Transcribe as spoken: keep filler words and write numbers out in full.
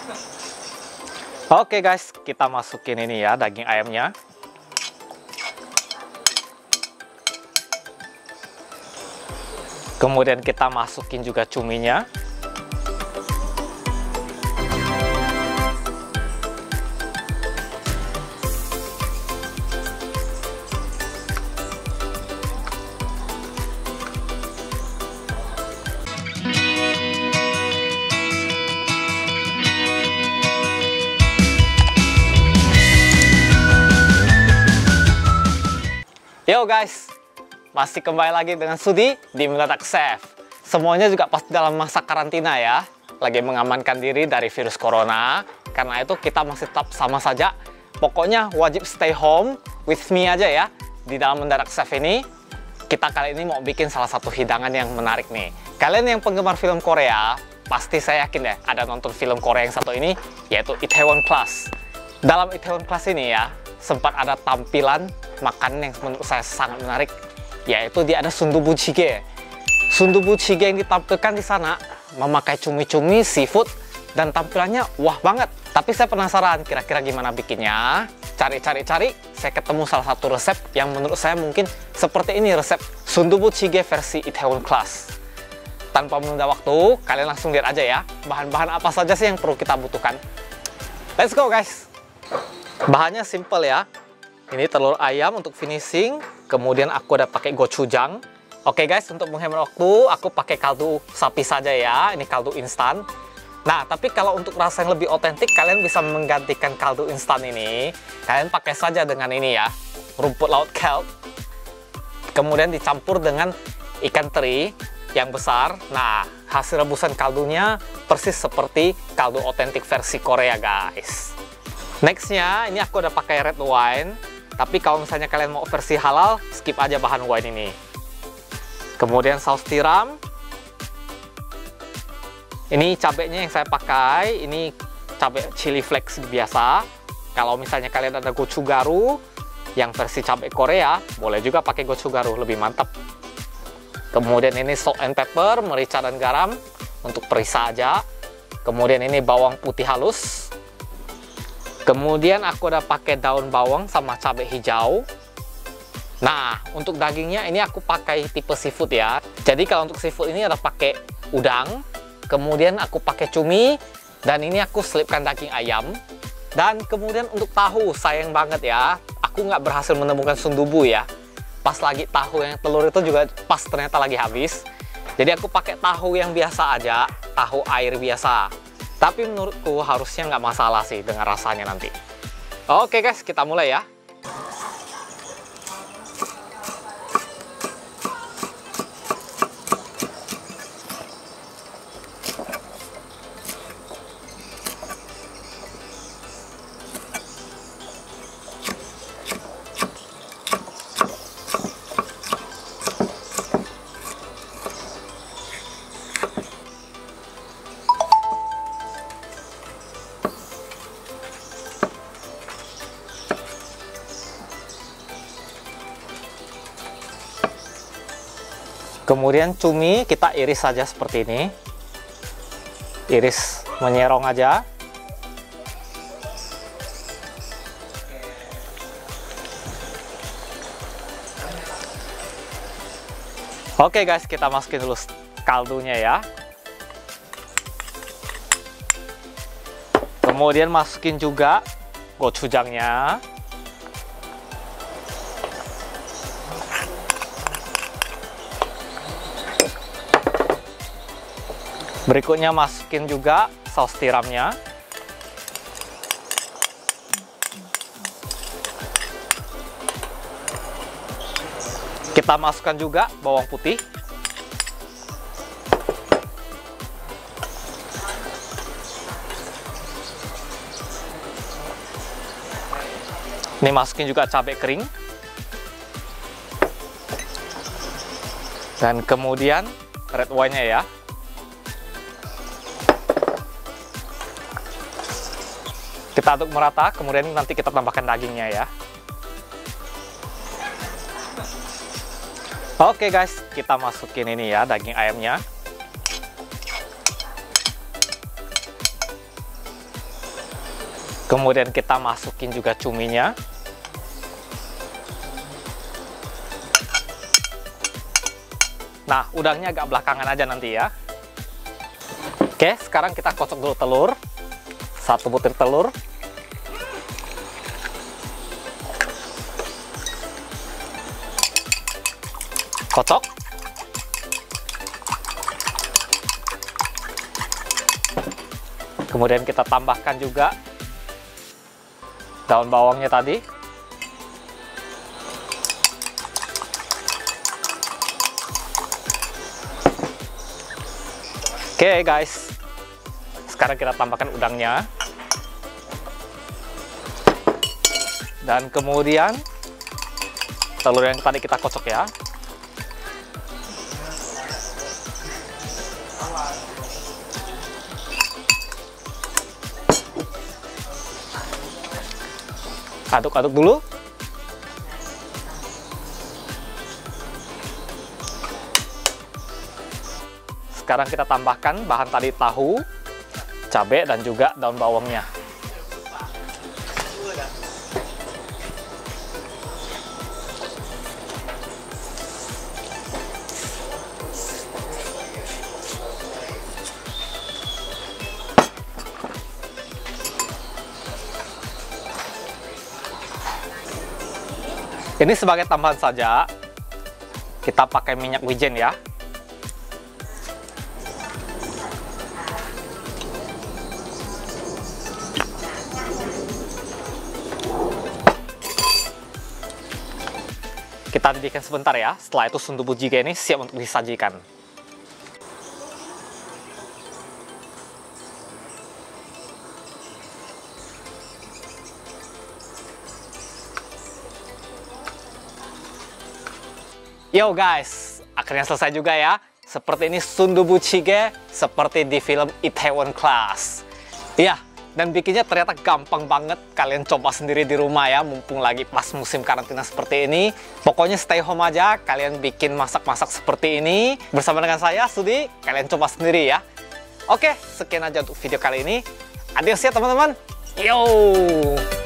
Oke guys, kita masukin ini ya daging ayamnya. Kemudian kita masukin juga cuminya. Yo guys, masih kembali lagi dengan Sudi di Mendadak Chef. Semuanya juga pasti dalam masa karantina ya, lagi mengamankan diri dari virus corona. Karena itu kita masih tetap sama saja. Pokoknya wajib stay home with me aja ya. Di dalam Mendadak Chef ini, kita kali ini mau bikin salah satu hidangan yang menarik nih. Kalian yang penggemar film Korea, pasti saya yakin deh ada nonton film Korea yang satu ini, yaitu Itaewon Class. Dalam Itaewon Class ini ya, sempat ada tampilan makanan yang menurut saya sangat menarik, yaitu dia ada sundubu jjigae. Sundubu jjigae yang ditampilkan di sana memakai cumi-cumi, seafood, dan tampilannya wah banget. Tapi saya penasaran kira-kira gimana bikinnya. Cari-cari-cari, saya ketemu salah satu resep yang menurut saya mungkin seperti ini resep sundubu jjigae versi Itaewon Class. Tanpa menunda waktu, kalian langsung lihat aja ya bahan-bahan apa saja sih yang perlu kita butuhkan. Let's go guys. Bahannya simple ya. Ini telur ayam untuk finishing, kemudian aku udah pakai gochujang. Oke guys, untuk menghemat waktu, aku pakai kaldu sapi saja ya. Ini kaldu instan. Nah, tapi kalau untuk rasa yang lebih otentik, kalian bisa menggantikan kaldu instan ini. Kalian pakai saja dengan ini ya, rumput laut kelp. Kemudian dicampur dengan ikan teri yang besar. Nah, hasil rebusan kaldunya persis seperti kaldu otentik versi Korea guys. Nextnya, ini aku udah pakai red wine. Tapi kalau misalnya kalian mau versi halal, skip aja bahan wine ini. Kemudian saus tiram. Ini cabenya yang saya pakai, ini cabai chili flakes biasa. Kalau misalnya kalian ada gochugaru yang versi cabai Korea, boleh juga pakai gochugaru, lebih mantap. Kemudian ini salt and pepper, merica dan garam untuk perisa aja. Kemudian ini bawang putih halus. Kemudian aku udah pakai daun bawang sama cabai hijau. Nah, untuk dagingnya ini aku pakai tipe seafood ya. Jadi kalau untuk seafood ini ada pakai udang. Kemudian aku pakai cumi. Dan ini aku selipkan daging ayam. Dan kemudian untuk tahu, sayang banget ya, aku nggak berhasil menemukan sundubu ya. Pas lagi tahu yang telur itu juga pas ternyata lagi habis. Jadi aku pakai tahu yang biasa aja, tahu air biasa. Tapi menurutku harusnya nggak masalah sih dengan rasanya nanti. Oke guys, kita mulai ya. Kemudian cumi kita iris saja seperti ini. Iris menyerong aja. Oke guys, kita masukin dulu kaldunya ya. Kemudian masukin juga gochujangnya. Berikutnya masukin juga saus tiramnya. Kita masukkan juga bawang putih. Ini masukin juga cabai kering. Dan kemudian red wine-nya ya. Kita aduk merata, kemudian nanti kita tambahkan dagingnya ya. Oke guys, kita masukin ini ya, daging ayamnya. Kemudian kita masukin juga cuminya. Nah, udangnya agak belakangan aja nanti ya. Oke, sekarang kita kocok dulu telur. Satu butir telur. Kocok. Kemudian kita tambahkan juga daun bawangnya tadi. Oke okay, guys, sekarang kita tambahkan udangnya. Dan kemudian telur yang tadi kita kocok ya. Aduk-aduk dulu. Sekarang kita tambahkan bahan tadi, tahu, cabai, dan juga daun bawangnya. Ini sebagai tambahan saja, kita pakai minyak wijen ya. Kita didihkan sebentar ya, setelah itu sundubu jjigae ini siap untuk disajikan. Yo guys, akhirnya selesai juga ya. Seperti ini sundubu jjigae, seperti di film Itaewon Class. Iya, dan bikinnya ternyata gampang banget. Kalian coba sendiri di rumah ya, mumpung lagi pas musim karantina seperti ini. Pokoknya stay home aja, kalian bikin masak-masak seperti ini. Bersama dengan saya, Sudi, kalian coba sendiri ya. Oke, sekian aja untuk video kali ini. Adios ya teman-teman. Yo!